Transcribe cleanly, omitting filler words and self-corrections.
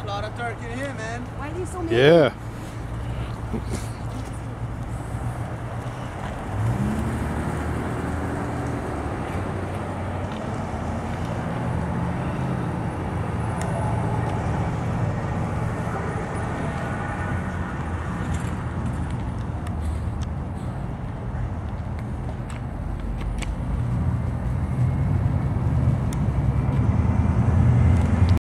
lot of turkey in here, man. Why are you so mean? Yeah.